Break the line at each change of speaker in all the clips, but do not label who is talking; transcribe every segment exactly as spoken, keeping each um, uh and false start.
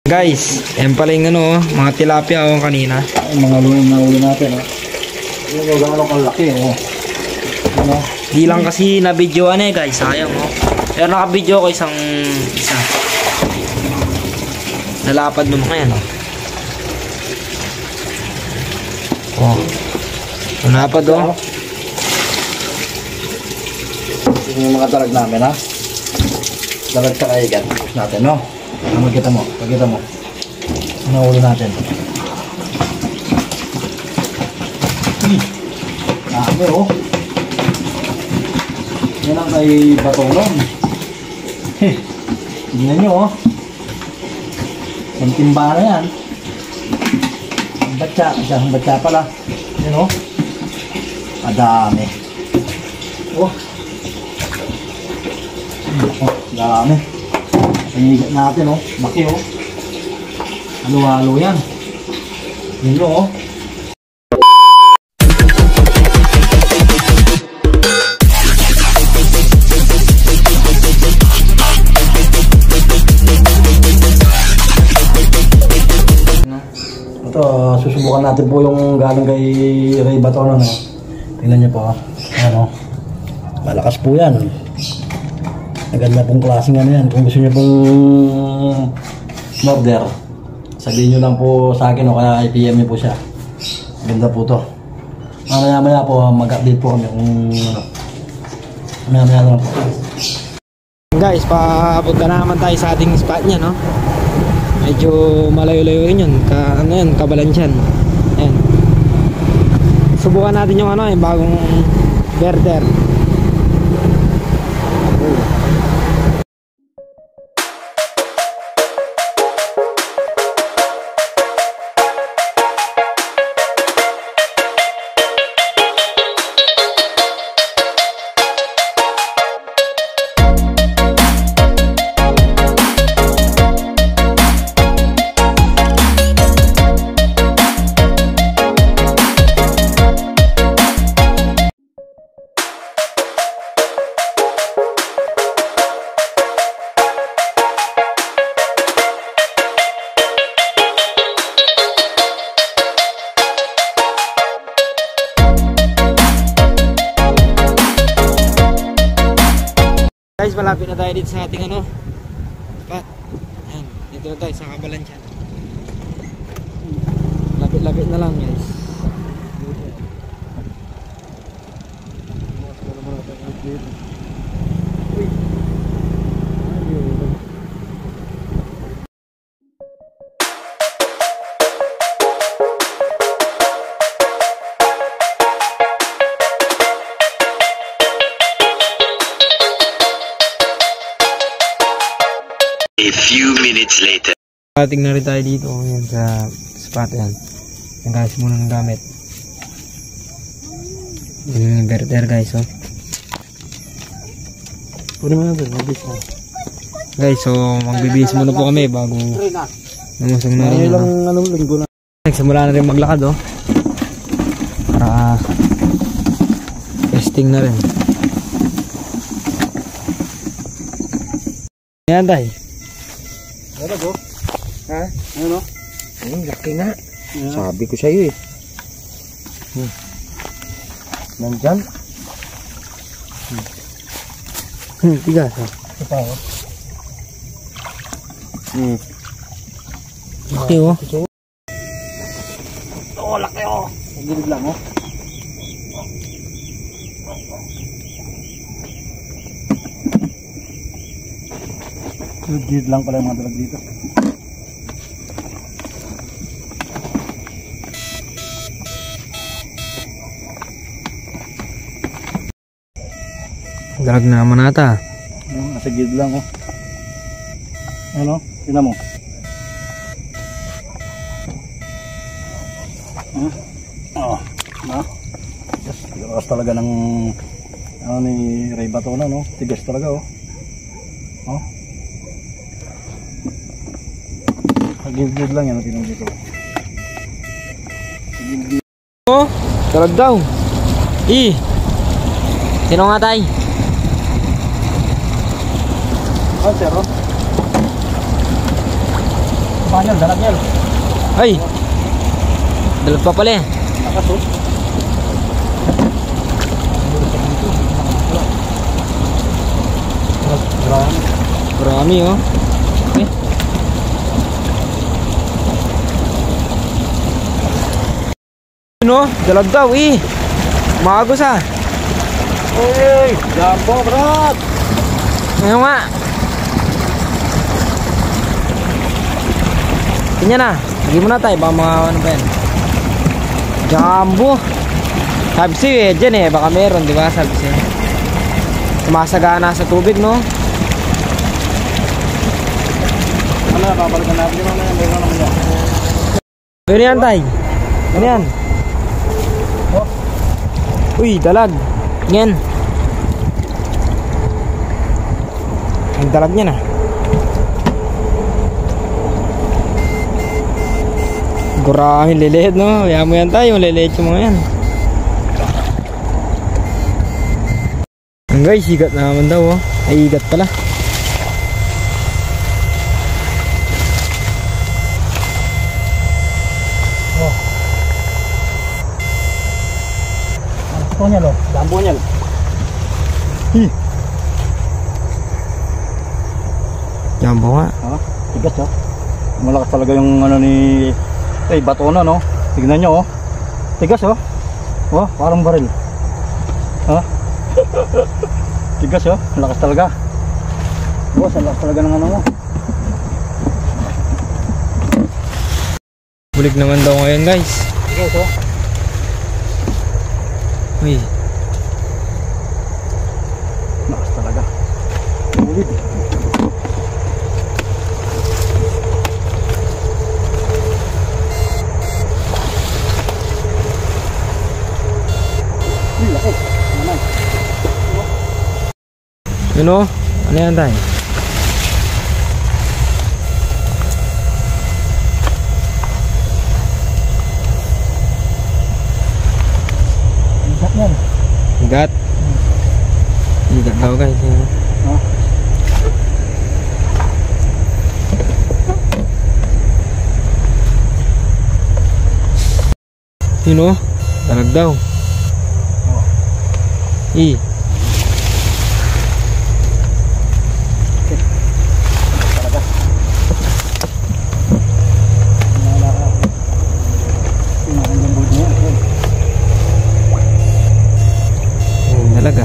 Guys, yan pala yung ano, mga tilapia oh, kanina.
Yung mga lunin na uli natin, oh. Yung gano'ng kalaki, oh. Ano?
Di lang kasi na-videoan eh guys, sayang oh. Pero naka-video ko isang isa. Nalapad mo mga yan oh. Oh. Nalapad oh.
Yung mga dalag namin, ha? Dalag sa kaigan. Tapos natin, no? Ano, magkita mo, magkita mo. Nahuli natin. Hmm. Dami, oh. Yan ang kay Batolong. Heh. Tingnan nyo, oh. Ang timba na yan. Ang batya. Ang batya pala. Yan, oh. Adami. Oh. Oh, dami. Pinigat natin, oh. Laki, oh. Halo-halo yan. Yun, oh. Ito, susubukan natin po yung galing kay Ray Batono, no? Tingnan niyo po, ano. Malakas po yan. Maganda pong klaseng ano yan. Kung gusto niyo pong order, sabihin nyo lang po sa akin o kaya i P M niyo po siya. Ganda po to. Mamaya maya po mag-update po kami kung ano. Mamaya maya lang po.
Guys, papunta na naman tayo sa ating spot niya, no? Medyo malayo-layo rin yun. Ka, ano yan, Kabalansyan. Ayan. Subukan natin yung ano, yung bagong Verder. Guys, malapit na tayo dito sa ating ano spot. Ayan, dito na tayo sa Kabalansyan. Lapit-lapit na lang guys.
A few minutes later.
Pating na rin tayo dito yan sa spot yan. Yung guys muna ng gamit. Yung Verder guys oh.
Pwede mo natin, mabis na.
Guys, so magbibihis muna po kami bago namusong na rin.
Ilang anong linggo na.
Nagsimula na rin maglakad oh. Para testing na rin. Yan tayo.
Ano ba?
Ha?
Ano?
Ayun, laki nga.
Yeah.
Sabi ko sa'yo eh. Hmm. Nandyan. Hmm. Hmm, tigas ha.
Ito pa oh.
Hmm. Laki oh.
Oh, laki oh. Gilid lang oh. Gilid lang pala yung mga dalag dito.
Dalag na naman ata.
Yung nasa gilid lang oh. Ano? Tingnan mo. Huh? Oh, na. Yes, tigas talaga ng ano ni Ray Batono, no? Tigas talaga oh. Oh. Gilid lang yan, tingnan dito.
Oh, dalag daw. Eh. Sino nga tay?
Oh, sir. Spanyol, dalag yan.
Ay! Dalag pa pala eh.
Nakasot. Marami.
Marami oh. Okay. Ano? Dalag daw eh. Magos ah.
Uy! Jumbo, brat!
Ngayon nga. Tingnan na. Lagi mo na tayo. Baka mga ano pa yan. Jumbo. Sabi siya eh. Dyan eh. Baka meron. Diba? Sabi siya. Sumasagana sa tubig no.
Ano, papalitan natin yung mga meron naman yan.
Ano yan tay? Ano yan?
Oh.
Uy, dalag. Ngayon. Ang dalag niya na. Gurahin liliit no. Kaya mo yan tayo. Liliit yung mga yan. Ang guys, higat na naman daw oh. Ay, higat pala.
Oh. Ano niya lo? Jumbo niya lo. Hi.
Jumbo nga.
Ha? Tigas oh. Malakas talaga yung ano ni eh bato na no. Tignan nyo oh. Tigas oh. Oh, parang baril. Ha? Tigas oh. Malakas talaga. Oh, lakas talaga ng ano mo.
Bulig naman daw ngayon guys.
Tigas oh.
Uy.
Lakas talaga. Ulit.
Yun o, ano yan tayo?
Higat yan.
Higat. Higat daw guys.
Ha?
Yun o, dalag daw. I. Talaga.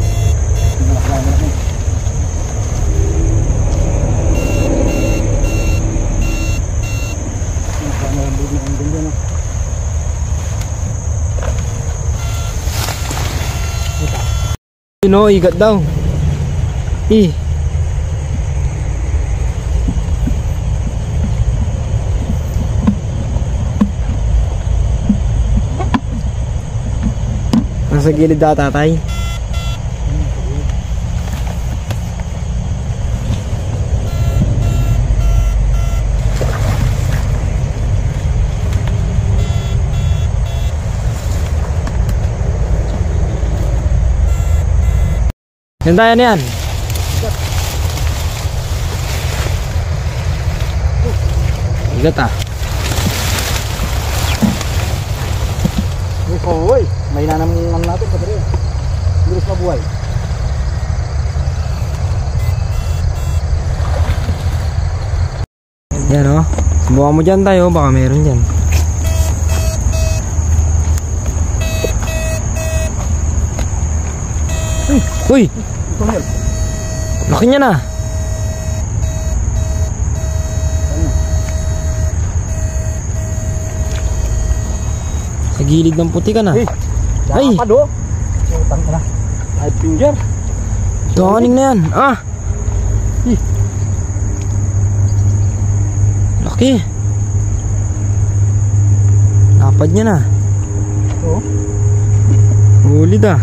You know, igat daw. Eh. Nasa gilid daw tatay. Yan tayo na yan. Igat ah.
Uy, may nanam ng natin padre. Bilis mabuhay.
Yan o. Subukan mo dyan tayo. Baka meron dyan. Uy! Uy! Laki niya na. Sa gilid ng puti ka na.
Hey,
ay!
Pado! Utang ka na. Ay, finger.
Tuhaning na yan. Ah!
Hey.
Laki. Lapad niya na.
Oo.
Hulid ah.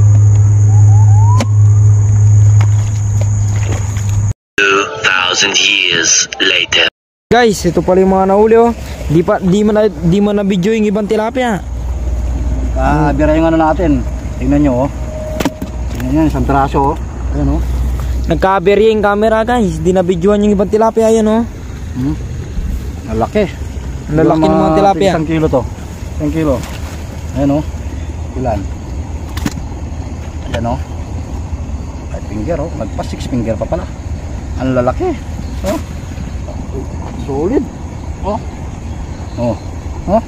Two thousand years later.
Guys, ito pala yung mga nahuli oh. Di pa di man na, di man na video yung ibang tilapia.
Ah, bira yung ano natin. Tingnan nyo oh. Tingnan nyo, isang traso oh. Ayan oh.
Nagka-aberya yung camera guys. Di na videoan yung ibang tilapia yan oh.
Hmm. Ang laki.
Ang lalaki ng mga tilapia.
Isang kilo to. Isang kilo. Ayan o. Ilan? Ayan o. five finger o. Magpa six finger pa pala. Ang lalaki. Oh. Solid. Oh. Oh. Oh.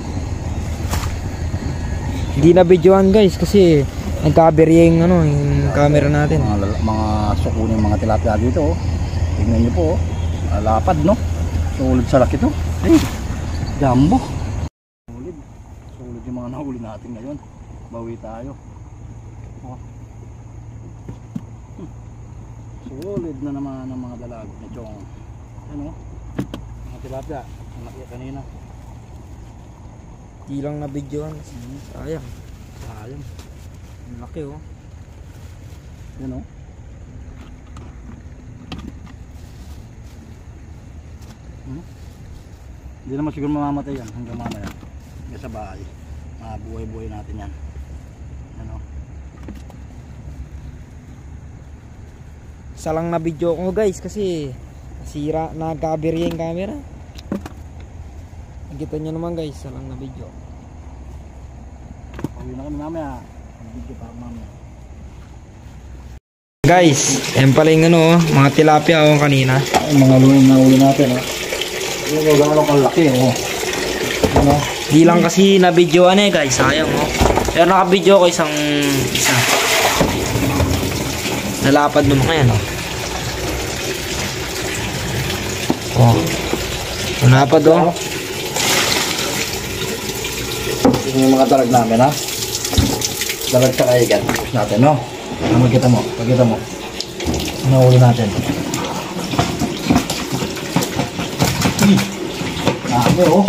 Hindi na videoan guys kasi nagka-aberya yung ano, yung camera natin.
Mga, lala- mga suko ng mga tilapia dito oh. Tingnan nyo po oh. Lapad no. Solid sa laki to. Hey. Jumbo. Solid. Solid yung mga nahuli natin ngayon. Bawi tayo. Oh. Hmm. Solid na naman ang mga dalag ni Chong. Ano? Mga tilapia. Ang laki kanina.
Hindi lang na videoan. Sayang.
Sayang.
Ang laki oh.
Yan oh. Hmm? Hindi naman siguro mamamatay yan hanggang mamaya. Hanggang sa bahay. Mabuhay-buhay natin yan. Ano?
Isa lang na video ko guys kasi sira, nagka-aberya yung camera. Kita nyo naman guys, isa lang na video.
Pauwi na kami mamaya. Video pa mamaya.
Guys, yan pala yung ano, mga tilapia oh kanina.
Ay, mga lunin na uli natin oh. Yung gano'ng kalaki oh. Ano?
Di lang kasi na videoan eh guys, sayang oh. Pero naka-video ko isang isa. Nalapad mo mga yan oh. Oh. Nalapad oh.
Yung mga dalag namin ha. Dalag sa kaigan. Tapos natin no. Ano magkita mo? Pagkita mo. Ano uli natin? Dami oh.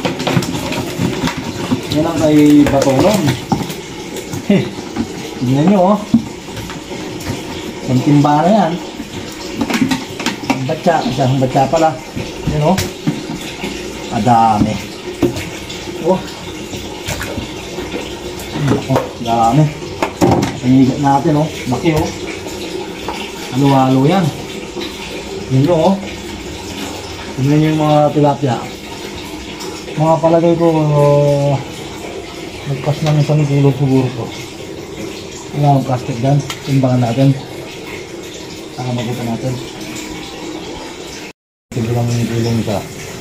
Yan ang kay Batolong. Heh. Tingnan nyo oh. Ang timba na yan. Ang batsa. Isang batsa pala. Yan oh. Adami. Oh. Oh, dami. Pinigat natin oh. Laki oh. Halo-halo yan. Yun nyo oh. Tignan nyo yung mga tilapia. Mga palagay ko uh, nagpas ng isang kilo siguro ko. Wala ang plastic dyan. Timbangan natin. Saka mabuta natin. Timbang yung kilo nito.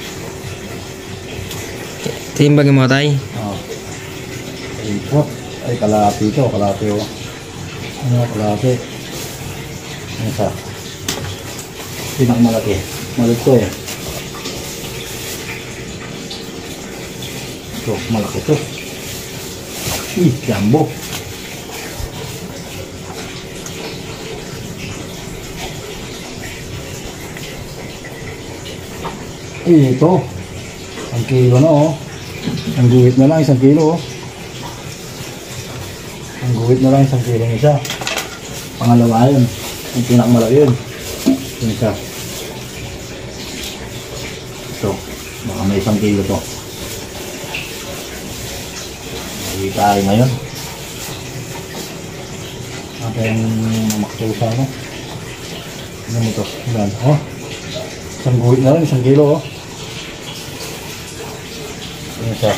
Timbangin mo tayo.
Oh. Ito. Ay, kalahati ito. Kalahati o. Ano, kalahati. Ano isa? Pinakamalaki. Malit ko eh. Ito, malaki ito. Ih, jumbo. Eh, ito. Ang kilo na oh. Ang guhit na lang isang kilo oh. Ang guhit na lang isang kilo isa. Pangalawa yun. Ang pinakamalaki yun. Yung isa. Ito. Baka may isang kilo to. Hindi tayo ngayon. Ating maksusa no. Ano mo to? Ilan? Oh. Isang guhit na lang isang kilo oh. Yung isa.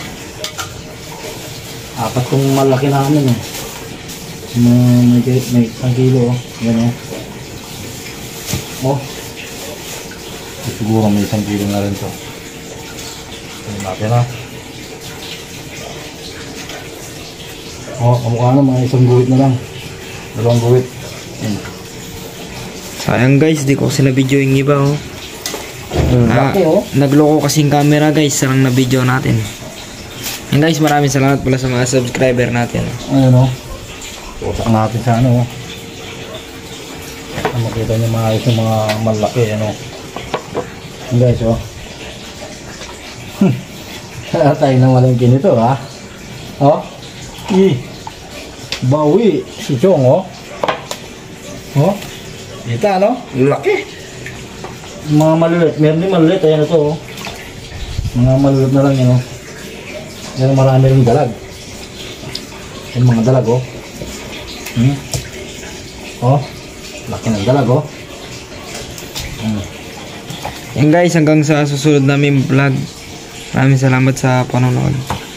Apat kong malaki namin eh. May, may, may isang kilo oh. Yan oh. Oh. Siguro may isang kilo na rin to. Ito natin ha. Oh, kamukha na mga isang guhit na lang. Dalawang guhit. Hmm.
Sayang guys, di ko kasi na video yung iba oh. Ah,
Laki oh.
nagloko kasing camera guys, isa lang na video natin. And guys, maraming salamat pala sa mga subscriber natin.
Ayun oh. Tutak natin sa ano oh. Ang makita nyo maayos yung mga malaki ano. Yan guys oh. Kaya tayo na malingki nito ha. Oh. I. Bawi. Si Chong oh. Oh. Kita no? Laki. Mga maliliit. Meron din maliliit. Ayan ito oh. Mga maliliit na lang yun oh. Yan marami rin dalag. Yan mga dalag oh. Hmm. Oh. Laki ng dalag oh. Hmm.
And guys, hanggang sa susunod namin vlog. Maraming salamat sa panonood.